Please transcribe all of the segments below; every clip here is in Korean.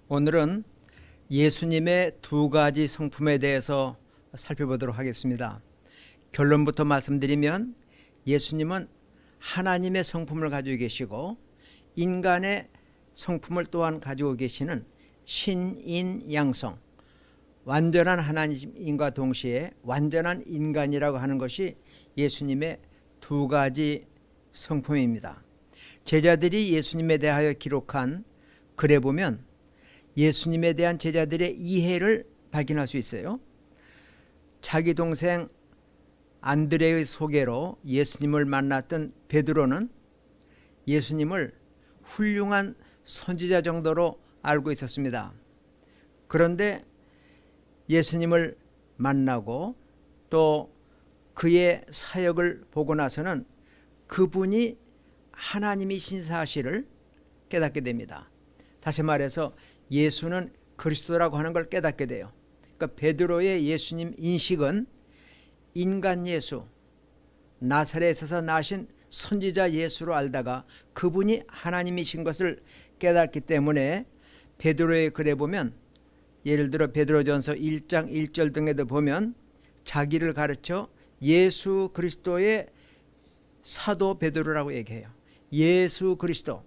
오늘은 예수님의 두 가지 성품에 대해서 살펴보도록 하겠습니다. 결론부터 말씀드리면 예수님은 하나님의 성품을 가지고 계시고 인간의 성품을 또한 가지고 계시는 신인양성, 완전한 하나님과 동시에 완전한 인간이라고 하는 것이 예수님의 두 가지 성품입니다. 제자들이 예수님에 대하여 기록한 글에 보면 예수님에 대한 제자들의 이해를 발견할 수 있어요. 자기 동생 안드레의 소개로 예수님을 만났던 베드로는 예수님을 훌륭한 선지자 정도로 알고 있었습니다. 그런데 예수님을 만나고 또 그의 사역을 보고 나서는 그분이 하나님이신 사실을 깨닫게 됩니다. 다시 말해서 예수는 그리스도라고 하는 걸 깨닫게 돼요. 그러니까 베드로의 예수님 인식은 인간 예수, 나사렛에서 나신 선지자 예수로 알다가 그분이 하나님이신 것을 깨닫기 때문에 베드로의 글에 보면, 예를 들어 베드로전서 1장 1절 등에도 보면 자기를 가르쳐 예수 그리스도의 사도 베드로라고 얘기해요. 예수 그리스도,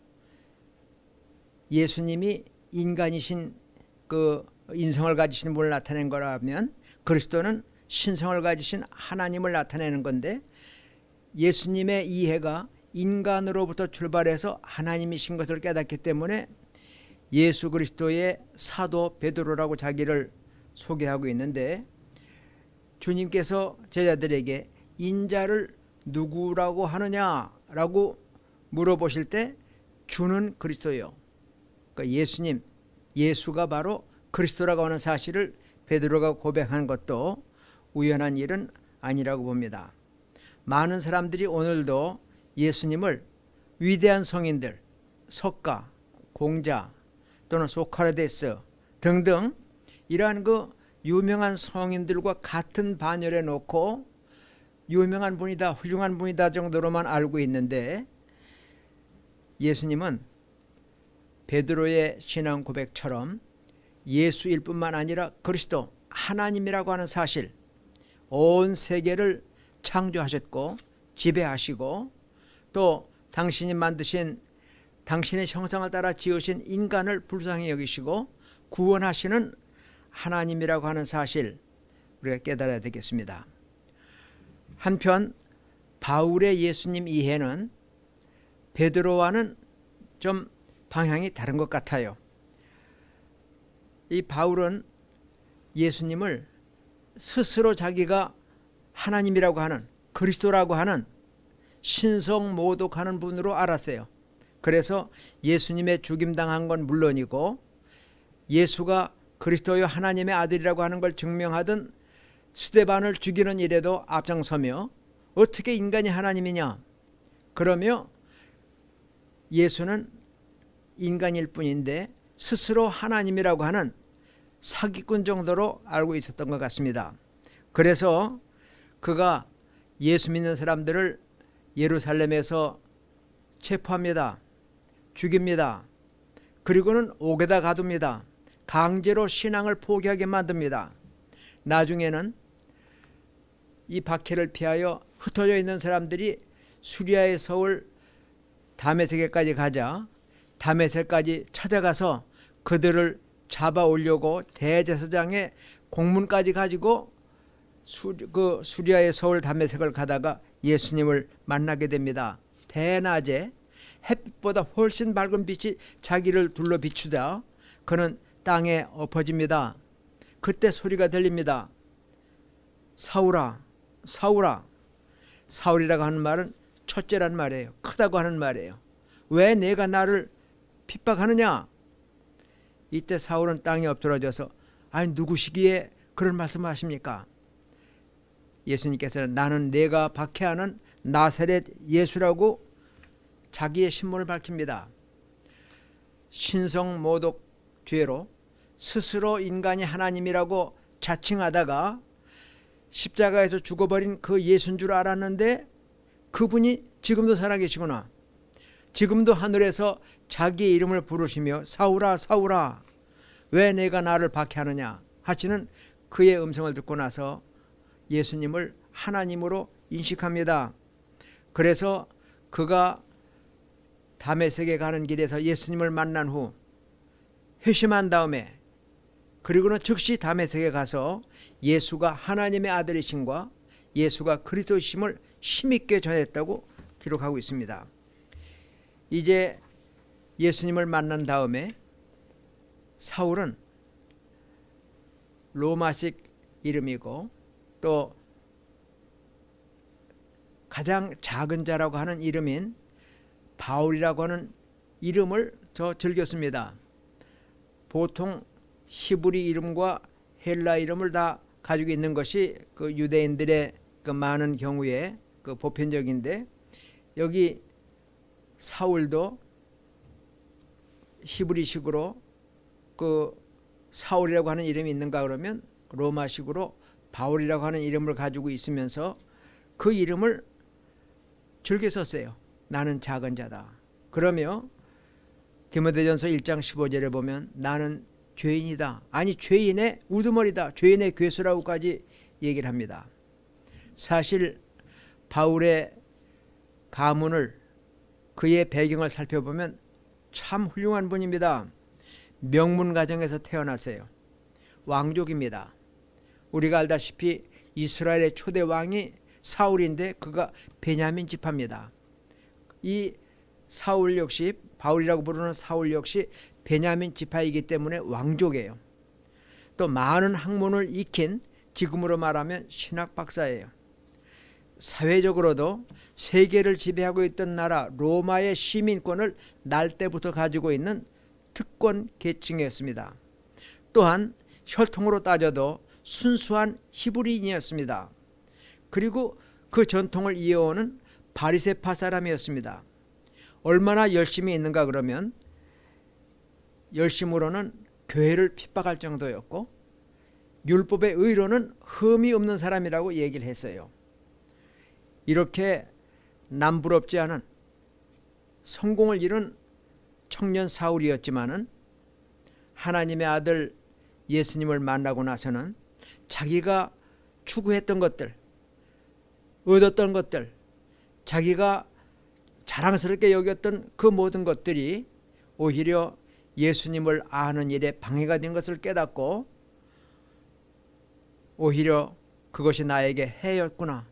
예수님이 인간이신 그 인성을 가지신 분을 나타낸 거라면 그리스도는 신성을 가지신 하나님을 나타내는 건데, 예수님의 이해가 인간으로부터 출발해서 하나님이신 것을 깨닫기 때문에 예수 그리스도의 사도 베드로라고 자기를 소개하고 있는데, 주님께서 제자들에게 인자를 누구라고 하느냐라고 물어보실 때 주는 그리스도요, 그러니까 예수님, 예수가 바로 그리스도라고 하는 사실을 베드로가 고백한 것도 우연한 일은 아니라고 봅니다. 많은 사람들이 오늘도 예수님을 위대한 성인들, 석가, 공자 또는 소크라테스 등등 이러한 그 유명한 성인들과 같은 반열에 놓고 유명한 분이다, 훌륭한 분이다 정도로만 알고 있는데, 예수님은 베드로의 신앙 고백처럼 예수일 뿐만 아니라 그리스도, 하나님이라고 하는 사실, 온 세계를 창조하셨고 지배하시고 또 당신이 만드신, 당신의 형상을 따라 지으신 인간을 불쌍히 여기시고 구원하시는 하나님이라고 하는 사실, 우리가 깨달아야 되겠습니다. 한편 바울의 예수님 이해는 베드로와는 좀 방향이 다른 것 같아요. 이 바울은 예수님을 스스로 자기가 하나님이라고 하는, 그리스도라고 하는 신성모독하는 분으로 알았어요. 그래서 예수님의 죽임당한 건 물론이고 예수가 그리스도요 하나님의 아들이라고 하는 걸 증명하던 스데반을 죽이는 일에도 앞장서며 어떻게 인간이 하나님이냐 그러며 예수는 인간일 뿐인데 스스로 하나님이라고 하는 사기꾼 정도로 알고 있었던 것 같습니다. 그래서 그가 예수 믿는 사람들을 예루살렘에서 체포합니다. 죽입니다. 그리고는 옥에다 가둡니다. 강제로 신앙을 포기하게 만듭니다. 나중에는 이 박해를 피하여 흩어져 있는 사람들이 수리아의 서울 다메섹까지 가자 다메섹까지 찾아가서 그들을 잡아 오려고 대제사장의 공문까지 가지고 수리아의 서울 다메섹을 가다가 예수님을 만나게 됩니다. 대낮에 햇빛보다 훨씬 밝은 빛이 자기를 둘러 비추다 그는 땅에 엎어집니다. 그때 소리가 들립니다. 사울아, 사울아. 사울이라고 하는 말은 첫째란 말이에요. 크다고 하는 말이에요. 왜 내가 나를 핍박하느냐? 이때 사울은 땅에 엎드러져서, 아니 누구시기에 그런 말씀을 하십니까? 예수님께서는 나는 내가 박해하는 나사렛 예수라고 자기의 신분을 밝힙니다. 신성모독 죄로 스스로 인간이 하나님이라고 자칭하다가 십자가에서 죽어버린 그 예수인 줄 알았는데 그분이 지금도 살아계시구나. 지금도 하늘에서 자기의 이름을 부르시며 사울아 사울아 왜 내가 나를 박해하느냐 하시는 그의 음성을 듣고 나서 예수님을 하나님으로 인식합니다. 그래서 그가 다메섹에 가는 길에서 예수님을 만난 후 회심한 다음에 그리고는 즉시 다메섹에 가서 예수가 하나님의 아들이심과 예수가 그리스도이심을 힘있게 전했다고 기록하고 있습니다. 이제 예수님을 만난 다음에 사울은 로마식 이름이고 또 가장 작은 자라고 하는 이름인 바울이라고 하는 이름을 더 즐겼습니다. 보통 히브리 이름과 헬라 이름을 다 가지고 있는 것이 그 유대인들의 그 많은 경우에 그 보편적인데, 여기 사울도 히브리식으로 그 사울이라고 하는 이름이 있는가 그러면 로마식으로 바울이라고 하는 이름을 가지고 있으면서 그 이름을 즐겨 썼어요. 나는 작은 자다. 그러며 디모데전서 1장 15절에 보면 나는 죄인이다. 아니 죄인의 우두머리다. 죄인의 괴수라고까지 얘기를 합니다. 사실 바울의 가문을 그의 배경을 살펴보면 참 훌륭한 분입니다. 명문 가정에서 태어났어요. 왕족입니다. 우리가 알다시피 이스라엘의 초대 왕이 사울인데 그가 베냐민 지파입니다. 이 사울 역시 바울이라고 부르는 사울 역시 베냐민 지파이기 때문에 왕족이에요. 또 많은 학문을 익힌 지금으로 말하면 신학 박사예요. 사회적으로도 세계를 지배하고 있던 나라 로마의 시민권을 날 때부터 가지고 있는 특권 계층이었습니다. 또한 혈통으로 따져도 순수한 히브리인이었습니다. 그리고 그 전통을 이어오는 바리새파 사람이었습니다. 얼마나 열심히 있는가 그러면 열심으로는 교회를 핍박할 정도였고 율법의 의로는 흠이 없는 사람이라고 얘기를 했어요. 이렇게 남부럽지 않은 성공을 이룬 청년 사울이었지만은 하나님의 아들 예수님을 만나고 나서는 자기가 추구했던 것들, 얻었던 것들, 자기가 자랑스럽게 여겼던 그 모든 것들이 오히려 예수님을 아는 일에 방해가 된 것을 깨닫고 오히려 그것이 나에게 해였구나.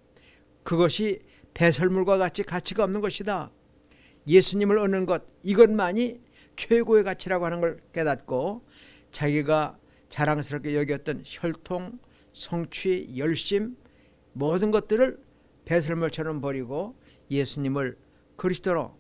그것이 배설물과 같이 가치가 없는 것이다. 예수님을 얻는 것, 이것만이 최고의 가치라고 하는 걸 깨닫고 자기가 자랑스럽게 여겼던 혈통, 성취, 열심 모든 것들을 배설물처럼 버리고 예수님을 그리스도로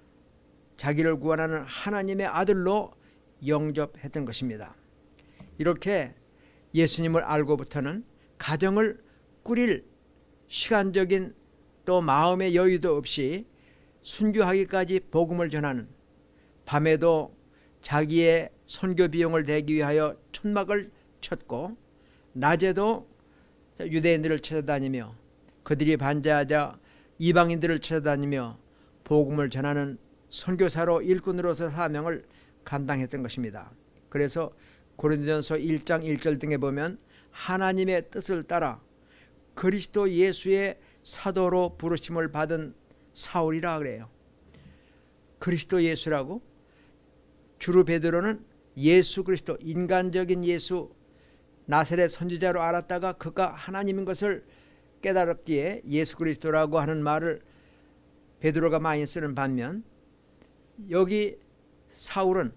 자기를 구원하는 하나님의 아들로 영접했던 것입니다. 이렇게 예수님을 알고부터는 가정을 꾸릴 시간적인 또 마음의 여유도 없이 순교하기까지 복음을 전하는, 밤에도 자기의 선교 비용을 대기 위하여 천막을 쳤고 낮에도 유대인들을 찾아다니며 그들이 반대하자 이방인들을 찾아다니며 복음을 전하는 선교사로 일꾼으로서 사명을 감당했던 것입니다. 그래서 고린도전서 1장 1절 등에 보면 하나님의 뜻을 따라 그리스도 예수의 사도로 부르심을 받은 사울이라 그래요. 그리스도 예수라고? 주로 베드로는 예수 그리스도, 인간적인 예수, 나사렛 선지자로 알았다가 그가 하나님인 것을 깨달았기에 예수 그리스도라고 하는 말을 베드로가 많이 쓰는 반면, 여기 사울은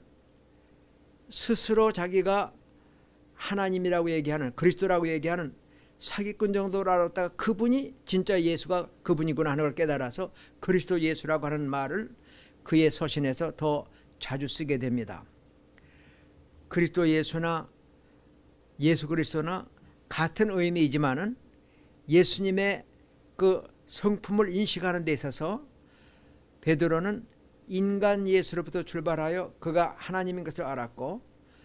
스스로 자기가 하나님이라고 얘기하는, 그리스도라고 얘기하는 사기꾼 정도로 알았다가 그분이 진짜 예수가 그분이구나 하는 걸 깨달아서 그리스도 예수라고 하는 말을 그의 서신에서 더 자주 쓰게 됩니다. 그리스도 예수나 예수 그리스도나 같은 의미이지만은 예수님의 그 성품을 인식하는 데 있어서 베드로는 인간 예수로부터 출발하여 그가 하나님인 것을 알았고,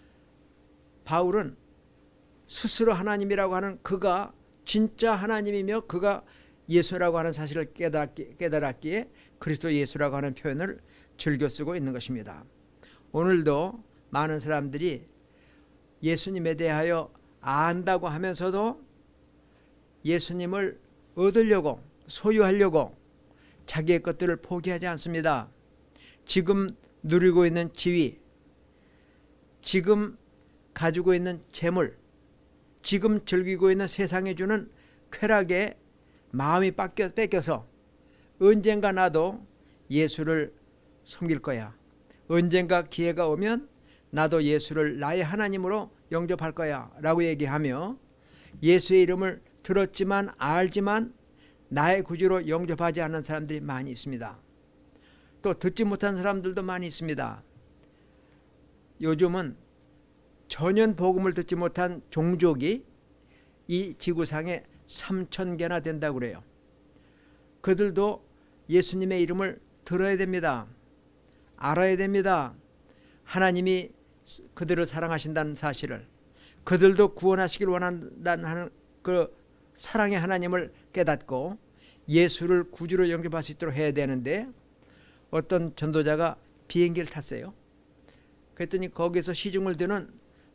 바울은 스스로 하나님이라고 하는 그가 진짜 하나님이며 그가 예수라고 하는 사실을 깨달았기에 그리스도 예수라고 하는 표현을 즐겨 쓰고 있는 것입니다. 오늘도 많은 사람들이 예수님에 대하여 안다고 하면서도 예수님을 얻으려고, 소유하려고 자기의 것들을 포기하지 않습니다. 지금 누리고 있는 지위, 지금 가지고 있는 재물, 지금 즐기고 있는 세상에 주는 쾌락에 마음이 뺏겨서 언젠가 나도 예수를 섬길 거야, 언젠가 기회가 오면 나도 예수를 나의 하나님으로 영접할 거야 라고 얘기하며 예수의 이름을 들었지만 알지만 나의 구주로 영접하지 않는 사람들이 많이 있습니다. 또 듣지 못한 사람들도 많이 있습니다. 요즘은 전혀 복음을 듣지 못한 종족이 이 지구상에 3,000개나 된다고 그래요. 그들도 예수님의 이름을 들어야 됩니다. 알아야 됩니다. 하나님이 그들을 사랑하신다는 사실을, 그들도 구원하시길 원한다는 그 사랑의 하나님을 깨닫고 예수를 구주로 영접할 수 있도록 해야 되는데, 어떤 전도자가 비행기를 탔어요. 그랬더니 거기서 시중을 드는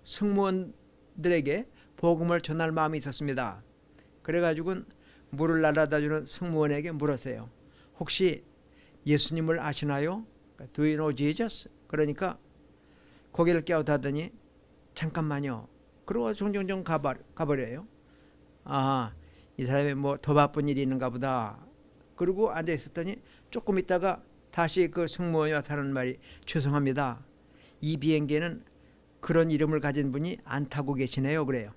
승무원들에게 복음을 전할 마음이 있었습니다. 그래가지고 물을 날아다 주는 승무원에게 물었어요. 혹시 예수님을 아시나요? Do you know Jesus? 그러니까 고개를 갸웃하더니 잠깐만요. 그러고 종종종 가버려요. 아, 이 사람이 뭐 더 바쁜 일이 있는가 보다. 그러고 앉아 있었더니 조금 있다가 다시 그 승무원이 와서 하는 말이, 죄송합니다, 이 비행기에는 그런 이름을 가진 분이 안 타고 계시네요. 그래요.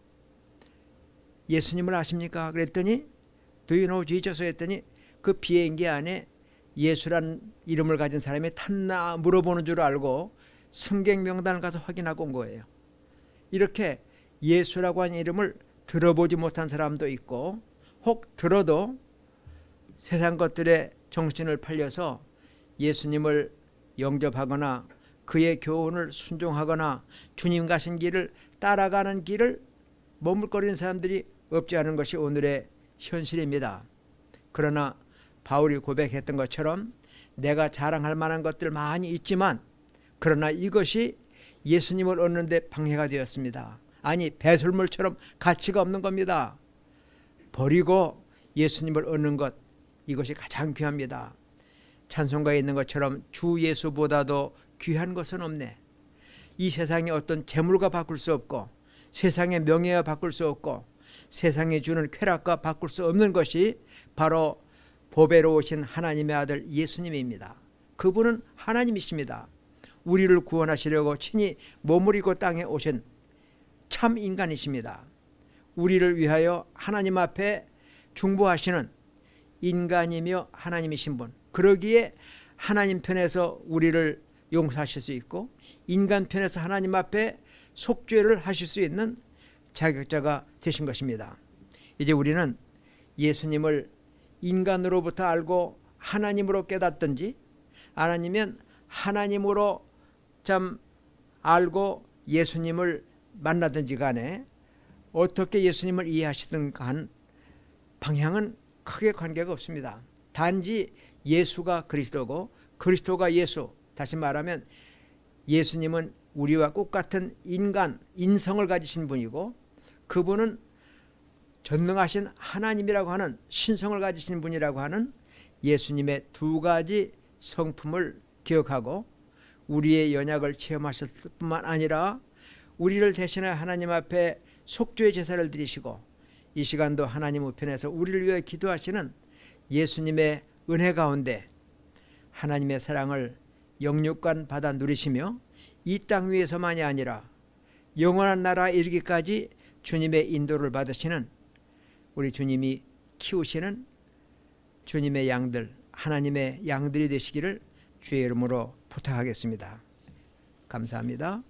예수님을 아십니까? 그랬더니 Do you know Jesus? 했더니 그 비행기 안에 예수란 이름을 가진 사람이 탔나 물어보는 줄 알고 승객 명단을 가서 확인하고 온 거예요. 이렇게 예수라고 하는 이름을 들어보지 못한 사람도 있고, 혹 들어도 세상 것들에 정신을 팔려서 예수님을 영접하거나 그의 교훈을 순종하거나 주님 가신 길을 따라가는 길을 머물거리는 사람들이 없지 않은 것이 오늘의 현실입니다. 그러나 바울이 고백했던 것처럼 내가 자랑할 만한 것들 많이 있지만, 그러나 이것이 예수님을 얻는 데 방해가 되었습니다. 아니, 배설물처럼 가치가 없는 겁니다. 버리고 예수님을 얻는 것, 이것이 가장 귀합니다. 찬송가에 있는 것처럼 주 예수보다도 귀한 것은 없네. 이 세상에 어떤 재물과 바꿀 수 없고, 세상의 명예와 바꿀 수 없고, 세상에 주는 쾌락과 바꿀 수 없는 것이 바로 보배로우신 하나님의 아들 예수님입니다. 그분은 하나님이십니다. 우리를 구원하시려고 친히 몸을 입고 땅에 오신 참 인간이십니다. 우리를 위하여 하나님 앞에 중보하시는 인간이며 하나님이신 분, 그러기에 하나님 편에서 우리를 용서하실 수 있고 인간 편에서 하나님 앞에 속죄를 하실 수 있는 자격자가 되신 것입니다. 이제 우리는 예수님을 인간으로부터 알고 하나님으로 깨닫든지, 아니면 하나님으로 참 알고 예수님을 만나든지 간에 어떻게 예수님을 이해하시든 간 방향은 크게 관계가 없습니다. 단지 예수가 그리스도고 그리스도가 예수, 다시 말하면 예수님은 우리와 똑같은 인성을 가지신 분이고 그분은 전능하신 하나님이라고 하는 신성을 가지신 분이라고 하는 예수님의 두 가지 성품을 기억하고 우리의 연약을 체험하실 뿐만 아니라 우리를 대신해 하나님 앞에 속죄의 제사를 드리시고 이 시간도 하나님 우편에서 우리를 위해 기도하시는 예수님의 은혜 가운데 하나님의 사랑을 영육간 받아 누리시며 이 땅 위에서만이 아니라 영원한 나라에 이르기까지 주님의 인도를 받으시는 우리 주님이 키우시는 주님의 양들, 하나님의 양들이 되시기를 주의 이름으로 부탁하겠습니다. 감사합니다.